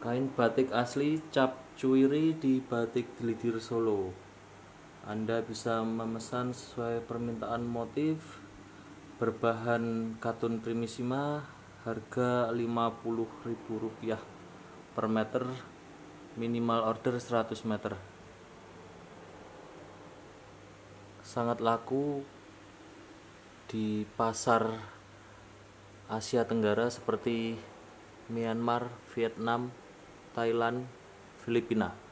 Kain batik asli cap cuiri di Batikdlidir Solo. Anda bisa memesan sesuai permintaan motif berbahan katun primisima, harga Rp50.000 per meter, minimal order 100 meter. Sangat laku di pasar Asia Tenggara seperti Myanmar, Vietnam, Thailand, Filipina.